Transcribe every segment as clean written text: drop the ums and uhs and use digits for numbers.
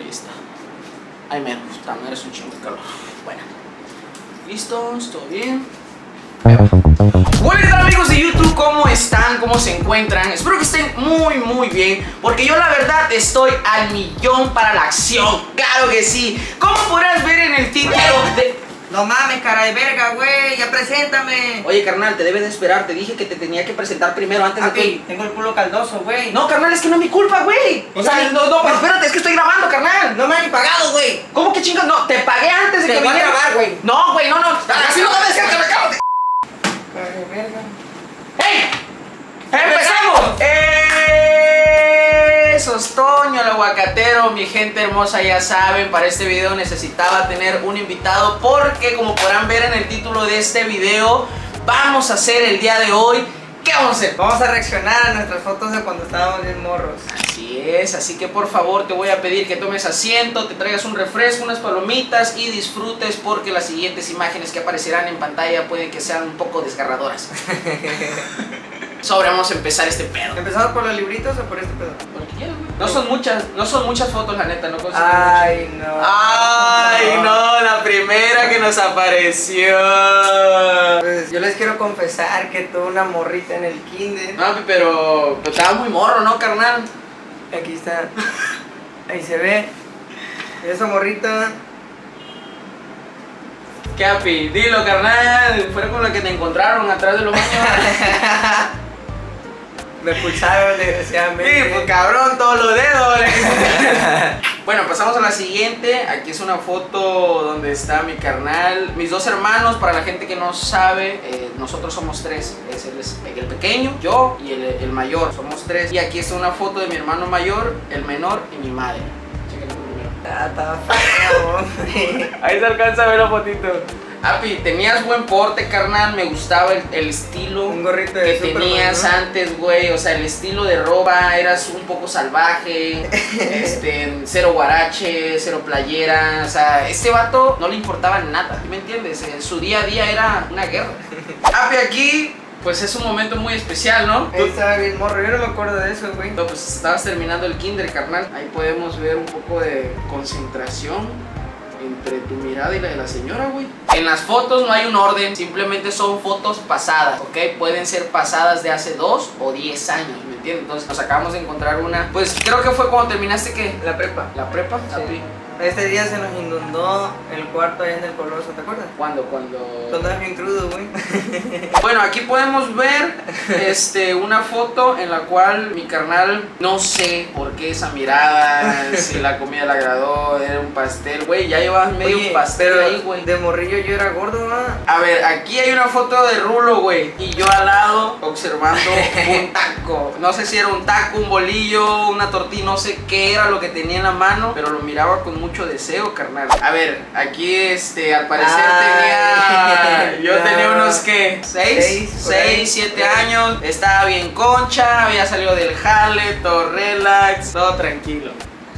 está. Ay, me gusta, me eres un chingo de calor. Bueno, listos, todo bien. Hola, ¿qué tal, amigos de YouTube? ¿Cómo están? ¿Cómo se encuentran? Espero que estén muy bien, porque yo la verdad estoy al millón para la acción. ¡Claro que sí! Como podrás ver en el título de... No mames, cara de verga, güey, ya preséntame. Oye, carnal, te debes de esperar. Te dije que te tenía que presentar primero antes de que... Tengo el culo caldoso, güey. No, carnal, es que no es mi culpa, güey. O sea, no, pero espérate, es que estoy grabando, carnal. No me han ni pagado, güey. ¿Cómo que chingas? No, te pagué antes de Te que voy a vinieras. grabar, güey. No, güey, no. Así no debe ser, que me acabo de... Cara de verga. ¡Ey! ¡Empezamos! Eso es Toño, el aguacatero. Mi gente hermosa, ya saben, para este video necesitaba tener un invitado, porque como podrán ver en el título de este video, vamos a hacer el día de hoy... ¿Qué vamos a hacer? Vamos a reaccionar a nuestras fotos de cuando estábamos bien morros. Así es, así que por favor te voy a pedir que tomes asiento, te traigas un refresco, unas palomitas y disfrutes, porque las siguientes imágenes que aparecerán en pantalla pueden que sean un poco desgarradoras. Vamos a empezar este pedo. ¿Empezamos por los libritos o por este pedo? Por lo que quieras, güey. No son muchas fotos, la neta, no consigo Ay, muchas. no. Ay, no, la primera que nos apareció. Pues yo les quiero confesar que tuve una morrita en el kinder. No, pero estaba muy morro, ¿no, carnal? Aquí está. Ahí se ve. Esa morrita. ¿Qué, api? Dilo, carnal. Fue con la que te encontraron atrás de los baños. Me expulsaron, desgraciadamente. Sí, pues cabrón, todos los dedos. Bueno, pasamos a la siguiente. Aquí es una foto donde está mi carnal, mis dos hermanos. Para la gente que no sabe, nosotros somos tres. Es el pequeño, yo y el mayor. Somos tres. Y aquí está una foto de mi hermano mayor, el menor y mi madre. Chéquenlo primero. Está feo, hombre. Ahí se alcanza a ver la fotito. Api, tenías buen porte, carnal. Me gustaba el estilo Un gorrito de que Superman, tenías, ¿no? antes, güey. O sea, el estilo de ropa. Eras un poco salvaje. Cero guarache, cero playera. O sea, este vato no le importaba nada, ¿sí me entiendes? Su día a día era una guerra. Api, aquí pues es un momento muy especial, ¿no? Ahí estaba bien morro, yo no me acuerdo de eso, güey. No, pues estabas terminando el kinder, carnal. Ahí podemos ver un poco de concentración entre tu mirada y la de la señora, güey. En las fotos no hay un orden, simplemente son fotos pasadas, ¿ok? Pueden ser pasadas de hace 2 o 10 años, ¿me entiendes? Entonces nos acabamos de encontrar una, pues creo que fue cuando terminaste, ¿qué? La prepa. ¿La prepa? Sí. Este día se nos inundó el cuarto allá en el Coloso, ¿te acuerdas? Cuando Cuando eras bien crudo, güey. Bueno, aquí podemos ver una foto en la cual mi carnal, no sé por qué esa mirada, si la comida le agradó, era un pastel, güey, ya llevabas medio pastel pero ahí, güey. de morrillo yo era gordo, ¿no? A ver, aquí hay una foto de Rulo, güey, y yo al lado observando un taco. No sé si era un taco, un bolillo, una tortilla, no sé qué era lo que tenía en la mano, pero lo miraba con mucho deseo, carnal. A ver, aquí al parecer yo tenía unos, ¿qué? 6, 7 años. Estaba bien concha, había salido del jale, todo relax, todo tranquilo.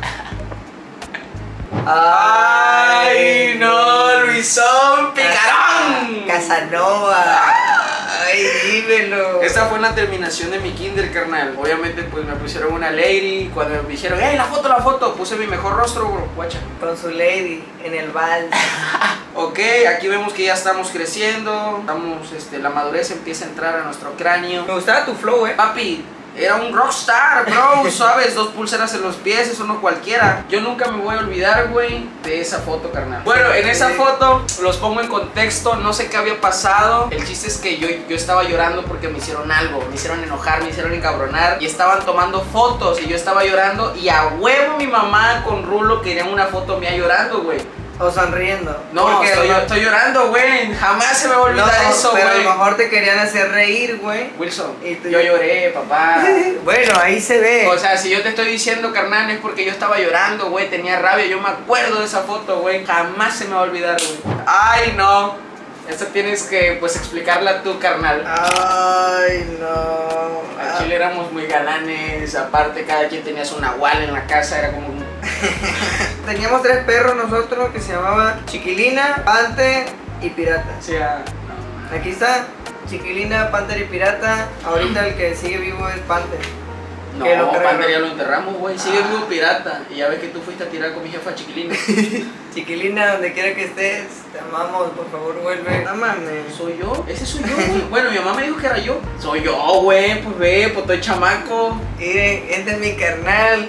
¡Ay, no, Luisón Picarón! Casanova. Ay, dímelo. Esta fue la terminación de mi kinder, carnal. Obviamente pues me pusieron una lady. Cuando me dijeron, ¡hey, la foto! Puse mi mejor rostro, bro, guacha. Con su lady en el vals. Ok, aquí vemos que ya estamos creciendo. Estamos, la madurez empieza a entrar a nuestro cráneo. Me gustaba tu flow, Papi, era un rockstar, bro, ¿sabes? 2 pulseras en los pies, eso no cualquiera. Yo nunca me voy a olvidar, güey, de esa foto, carnal. Bueno, en esa foto, los pongo en contexto, no sé qué había pasado. El chiste es que yo estaba llorando porque me hicieron algo. Me hicieron enojar, me hicieron encabronar. Y estaban tomando fotos y yo estaba llorando. Y a huevo mi mamá con Rulo querían una foto mía llorando, güey. O sonriendo. No, estoy llorando, güey. Jamás se me va a olvidar eso, güey. Pero a lo mejor te querían hacer reír, güey. Wilson, yo lloré, papá. Bueno, ahí se ve. O sea, si yo te estoy diciendo, carnal, es porque yo estaba llorando, güey. Tenía rabia, yo me acuerdo de esa foto, güey. Jamás se me va a olvidar, güey. Ay, no. Esta tienes que, pues, explicarla tú, carnal. Ay, no. Al chile éramos muy galanes. Aparte, cada quien tenía su nahual en la casa. Era como un... Teníamos 3 perros nosotros que se llamaban Chiquilina, Panther y Pirata. Sí, no. Aquí está Chiquilina, Panther y Pirata. Ahorita el que sigue vivo es Panther. No, Que lo Pander cargaron. ya lo enterramos, güey. Sigue vivo pirata. Y ya ves que tú fuiste a tirar con mi jefa Chiquilina. Chiquilina, donde quiera que estés, te amamos, por favor vuelve. No mames. ¿Soy yo? Ese soy yo, güey. Bueno, mi mamá me dijo que era yo. Soy yo, güey. Pues ve, pues estoy chamaco. Miren, este es mi carnal.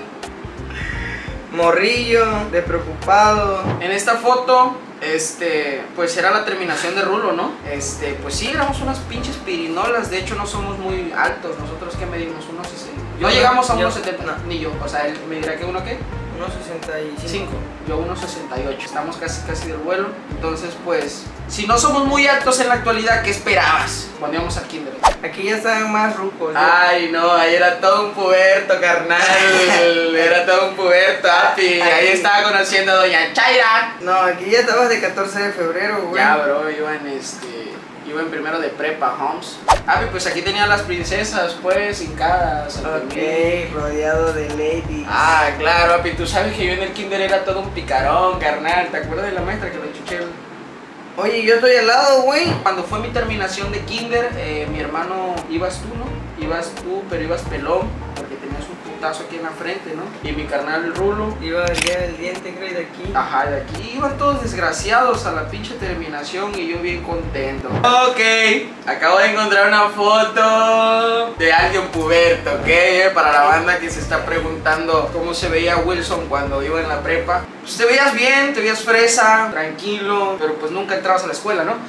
Morrillo, despreocupado. En esta foto, pues era la terminación de Rulo, ¿no? Pues sí, éramos unas pinches pirinolas. De hecho, no somos muy altos. Nosotros que medimos unos 60. No llegamos a yo- unos 70, no. ni yo. O sea, él me dirá que uno qué. Unos 65. 5, yo 1.68, estamos casi del vuelo. Entonces pues, si no somos muy altos en la actualidad, ¿qué esperabas cuando íbamos al kinder? Aquí ya están más rucos. Ay no, ahí era todo un puberto, carnal. Era todo un puberto, api. Ahí estaba conociendo a doña Chaira. No, aquí ya estabas de 14 de febrero, güey. Ya bro, iba en primero de prepa, Holmes. Api, pues aquí tenía a las princesas, pues, hincadas ante mí. Ok, rodeado de ladies. Ah, claro, api, tú sabes que yo en el kinder era todo un picarón, carnal. ¿Te acuerdas de la maestra que lo chuché? Oye, yo estoy al lado, güey. Cuando fue mi terminación de kinder, mi hermano, ibas tú, ¿no? Ibas tú, pero ibas pelón, porque tenías un putazo aquí en la frente, ¿no? Y mi carnal el Rulo. Iba el día del diente, creo, de aquí. Ajá, de aquí iban todos desgraciados a la pinche terminación y yo bien contento. Ok, acabo de encontrar una foto de alguien puberto, ¿ok? Para la banda que se está preguntando cómo se veía Wilson cuando iba en la prepa. Pues te veías bien, te veías fresa, tranquilo, pero pues nunca entrabas a la escuela, ¿no?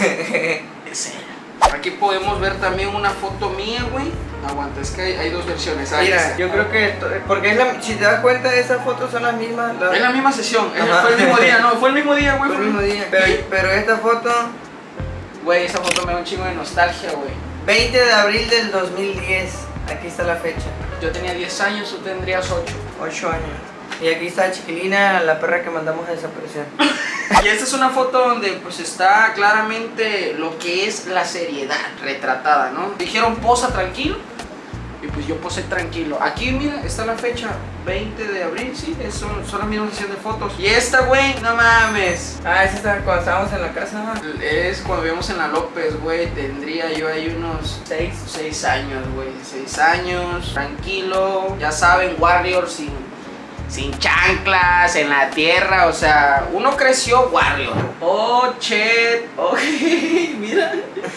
Ese era. Aquí podemos ver también una foto mía, güey. Aguanta, es que hay dos versiones. Ahí Mira, está. yo creo que porque si te das cuenta, esas fotos son las mismas. Es la misma sesión, Ajá. fue el mismo día, no, fue el mismo día, güey. Fue el mismo día. Pero esta foto, Güey, esa foto me da un chingo de nostalgia, güey. 20 de abril del 2010. Aquí está la fecha. Yo tenía 10 años, tú tendrías 8. 8 años. Y aquí está Chiquilina, la perra que mandamos a desaparecer. Y esta es una foto donde pues está claramente lo que es la seriedad retratada, ¿no? Dijeron posa tranquilo y pues yo posé tranquilo. Aquí mira, está la fecha, 20 de abril, sí, son la misma sesión de fotos. Y esta, güey, no mames. Ah, esa está cuando estábamos en la casa, ¿no? Es cuando vivimos en la López, güey, tendría yo ahí unos 6 años, güey, 6 años, tranquilo. Ya saben, Warrior sin chanclas, en la tierra, o sea, uno creció Warrior. Oh, shit, ok, mira.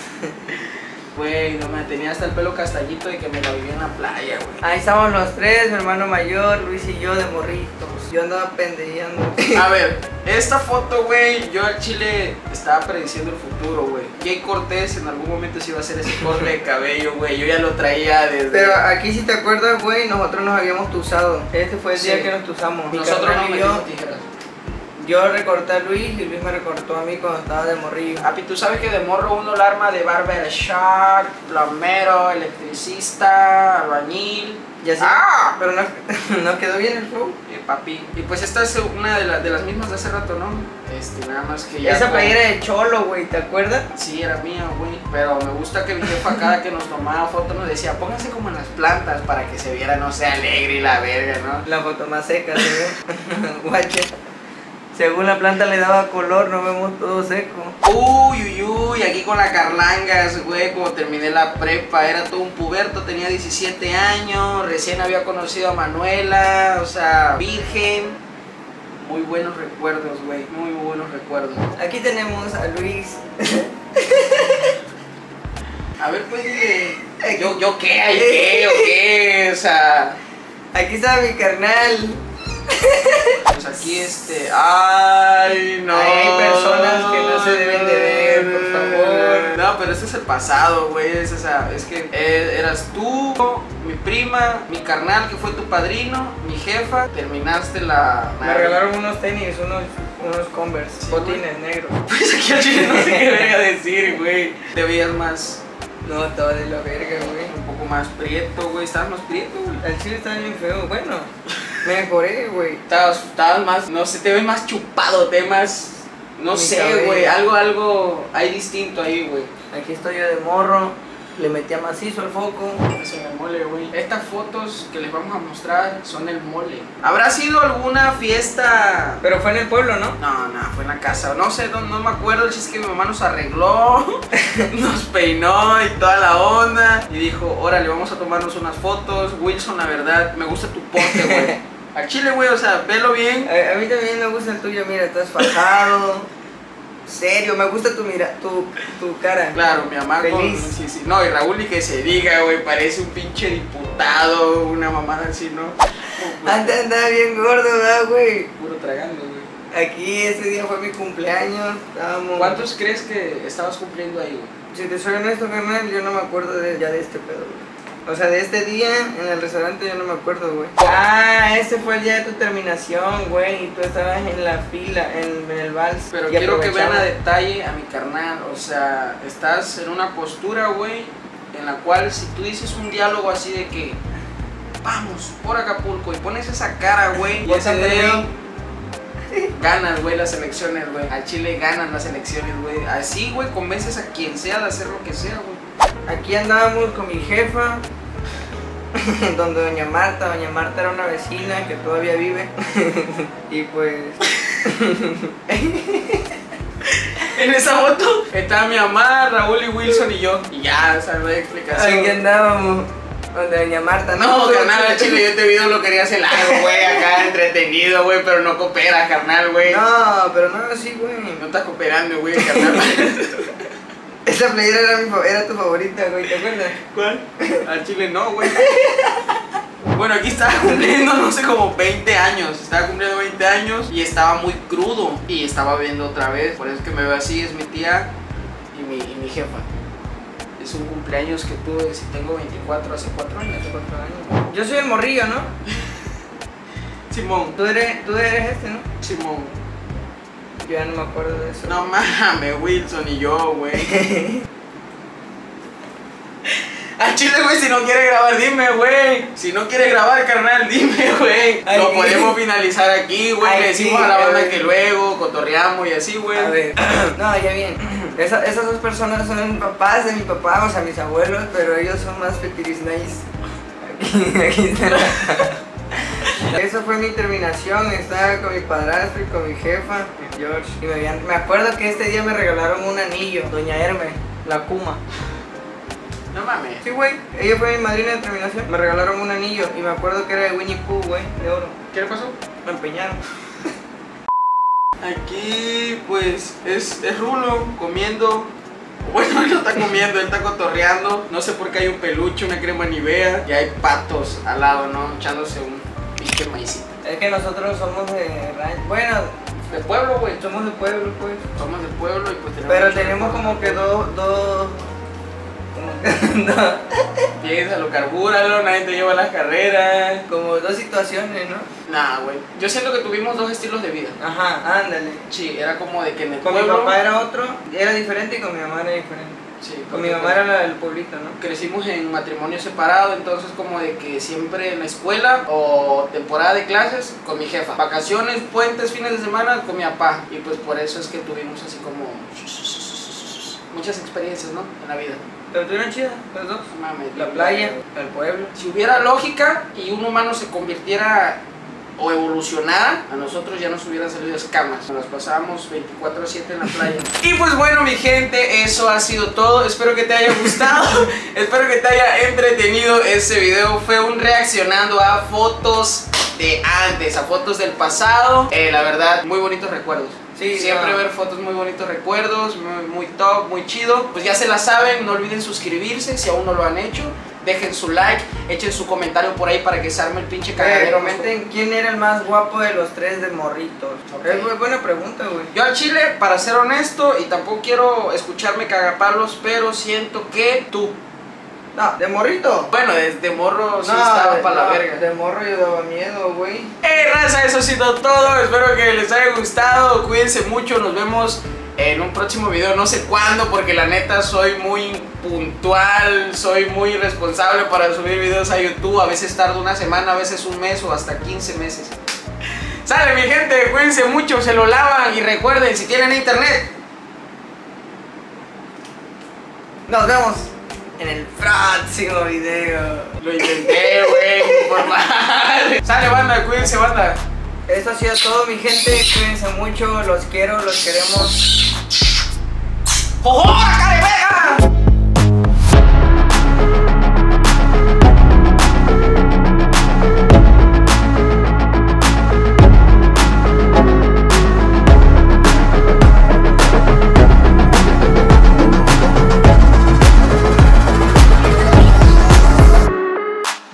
Güey, no me tenía hasta el pelo castañito de que me la vivía en la playa, güey. Ahí estamos los tres, mi hermano mayor, Luis y yo de morritos. Yo andaba pendejeando. A ver, esta foto, güey, yo al chile estaba prediciendo el futuro, güey. Jay Cortés en algún momento se iba a hacer ese corte de cabello, güey. Yo ya lo traía desde... Pero aquí si te acuerdas, güey, nosotros nos habíamos tusado. Este fue el Sí. día que nos tusamos. Mi Nosotros carnal no y yo, metimos tijeras. yo recorté a Luis y Luis me recortó a mí cuando estaba de morrillo. Papi, tú sabes que de morro uno la arma de barbershop, plomero, electricista, albañil. Y así, ¡Ah! pero no quedó bien el flow. Papi. Y pues esta es una de las mismas de hace rato, ¿no? Nada más que ya... Esa playera de cholo, güey, ¿te acuerdas? Sí, era mía, güey. Pero me gusta que mi jefa cada que nos tomaba fotos nos decía, pónganse como en las plantas para que se viera, no sé, alegre y la verga, ¿no? La foto más seca, ¿sí? Guache. Según la planta le daba color, nos vemos todo seco. Uy, aquí con la Carlangas, güey, como terminé la prepa, era todo un puberto, tenía 17 años, recién había conocido a Manuela, o sea, virgen. Muy buenos recuerdos, güey, muy buenos recuerdos. Aquí tenemos a Luis. A ver, pues dile, ¿yo qué? ¿Ay qué? ¿O qué? O sea... Aquí está mi carnal. Pues aquí ay no. Ahí hay personas que no se deben de ver, por favor. No, pero ese es el pasado, güey. Es que eras tú, mi prima, mi carnal que fue tu padrino, mi jefa. Terminaste Me regalaron unos tenis, unos Converse, Sí, botines negros. Pues aquí al chile no sé qué verga decir, güey. Te veías más, No, estaba de la verga, güey. un poco más prieto, güey. Estabas más prieto, güey. El chile está bien feo. Bueno, mejoré, güey. Estabas más, no sé, te ves más chupado, te ves más, no Mi sé, cabello. güey, algo hay distinto ahí, güey. Aquí estoy yo de morro. Le metía macizo al foco. Es en el mole, güey. Estas fotos que les vamos a mostrar son el mole. ¿Habrá sido alguna fiesta? Pero fue en el pueblo, ¿no? No, fue en la casa. No sé, no me acuerdo. Si es que mi mamá nos arregló, nos peinó y toda la onda. Y dijo, órale, vamos a tomarnos unas fotos. Wilson, la verdad, me gusta tu porte, güey. Al chile, güey, o sea, velo bien. A mí también me gusta el tuyo, mira, estás fajado. Serio, me gusta tu cara. Claro, mi mamá feliz. Sí. No, y Raúl ni que se diga, güey, parece un pinche diputado, una mamada así, ¿no? Antes andaba bien gordo, ¿verdad, güey? Puro tragando, güey. Aquí ese día fue mi cumpleaños, estábamos... ¿Cuántos crees que estabas cumpliendo ahí, güey? Si te soy honesto, carnal, yo no me acuerdo ya de este pedo, güey. O sea, de este día en el restaurante yo no me acuerdo, güey. Ah, ese fue el día de tu terminación, güey. Y tú estabas en la fila, en el vals. Pero quiero que vean a detalle a mi carnal. O sea, estás en una postura, güey, en la cual si tú dices un diálogo así de que vamos por Acapulco y pones esa cara, güey, y ese dedo, ganas, güey, las elecciones, güey. Al Chile ganan las elecciones, güey. Así, güey, convences a quien sea de hacer lo que sea, güey. Aquí andábamos con mi jefa, donde doña Marta era una vecina que todavía vive. Y pues... En esa foto estaba mi mamá, Raúl y Wilson y yo. Y ya, o sea, no hay explicación. Aquí andábamos, donde doña Marta. No, carnal, al Chile, yo este video lo quería hacer largo, güey, acá entretenido, güey, pero no coopera, carnal, güey. No, pero no, sí, güey. No estás cooperando, güey, carnal. Esa playera era tu favorita, güey, ¿te acuerdas? ¿Cuál? Al Chile no, güey. Bueno, aquí estaba cumpliendo, no sé, como 20 años. Estaba cumpliendo 20 años y estaba muy crudo. Y estaba viendo otra vez, por eso es que me veo así, es mi tía y mi jefa. Es un cumpleaños que tuve, si tengo 24, hace 4 años. Hace 4 años. Yo soy el morrillo, ¿no? Simón. Tú eres este, ¿no? Simón. Yo ya no me acuerdo de eso. No mames, Wilson y yo, güey. Al Chile, güey, si no quiere grabar, dime, güey. Si no quiere grabar, carnal, dime, güey. Lo podemos finalizar aquí, güey. Le decimos a la banda que luego cotorreamos y así, güey. A ver, no, ya bien. Esas dos personas son papás de mi papá, o sea, mis abuelos, pero ellos son más petiris nice. Aquí están. Eso fue mi terminación, estaba con mi padrastro y con mi jefa, George. Y me acuerdo que este día me regalaron un anillo, doña Herme, la Kuma. No mames. Sí, güey, ella fue mi madrina de terminación. Me regalaron un anillo y me acuerdo que era de Winnie Pooh, güey, de oro. ¿Qué le pasó? Me empeñaron. Aquí, pues, es Rulo comiendo. Bueno, él no está comiendo, él está cotorreando. No sé por qué hay un peluche, una crema Nivea. Y hay patos al lado, ¿no? Echándose un pinche maicito. Es que nosotros somos de rancho. Bueno, de pueblo, güey. Somos de pueblo, pues. Somos de pueblo y pues tenemos. Pero tenemos como que dos. Piensa, lo carbúralo, nadie te lleva las carreras. Como dos situaciones, ¿no? Nah, güey. Yo siento que tuvimos dos estilos de vida. Ajá, ándale. Sí, era como de que en el Con pueblo. mi papá era otro, era diferente y con mi mamá era diferente. Sí, con mi mamá era la del pueblito, ¿no? Crecimos en matrimonio separado, entonces como de que siempre en la escuela o temporada de clases con mi jefa. Vacaciones, puentes, fines de semana con mi papá. Y pues por eso es que tuvimos así como muchas experiencias, ¿no? En la vida. Pero tuvieron chidas las dos. Mames, la playa, el pueblo. Si hubiera lógica y un humano se convirtiera o evolucionara, a nosotros ya nos hubieran salido escamas. Nos pasábamos 24/7 en la playa. Y pues bueno, mi gente, eso ha sido todo. Espero que te haya gustado. Espero que te haya entretenido este video. Fue un reaccionando a fotos de antes, a fotos del pasado. La verdad, muy bonitos recuerdos. Sí, siempre ver fotos, muy bonitos recuerdos, muy top, muy chido. Pues ya se la saben, no olviden suscribirse si aún no lo han hecho. Dejen su like, echen su comentario por ahí para que se arme el pinche cagadero. Comenten quién era el más guapo de los tres de morritos. Okay. Es muy buena pregunta, güey. Yo al chile, para ser honesto, y tampoco quiero escucharme cagapalos, pero siento que tú. No, de morrito. Bueno, desde morro sí estaba para la verga. De morro yo daba miedo, güey. Raza, eso ha sido todo. Espero que les haya gustado. Cuídense mucho. Nos vemos en un próximo video. No sé cuándo, porque la neta soy muy puntual. Soy muy responsable para subir videos a YouTube. A veces tardo una semana, a veces un mes o hasta 15 meses. Sale, mi gente. Cuídense mucho. Se lo lavan. Y recuerden, si tienen internet, nos vemos. en el próximo video. Lo intenté, güey, por mal. Sale, banda, cuídense, banda. Esto ha sido todo, mi gente. Cuídense mucho, los quiero, los queremos. ¡Ojo, acá de Vega!